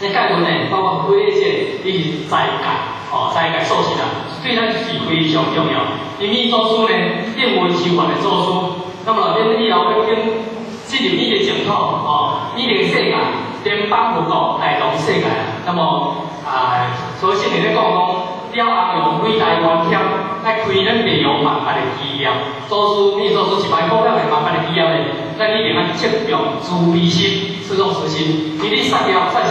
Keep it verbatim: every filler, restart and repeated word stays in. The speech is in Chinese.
那介文呢，包括规划线以及栽改，哦，栽改授权啊，对咱是非常重要。因为做书呢，应文修法的做书，那么恁以后要跟进入你的净土，哦，你的世界，连帮助国带动世界。那么啊，所以现在咧讲讲，了后用对台湾险来开咱袂用万发的企业，做书你做出一万股票的万发的企业咧，咱一定要切用自卑心，这种事情，你的产业。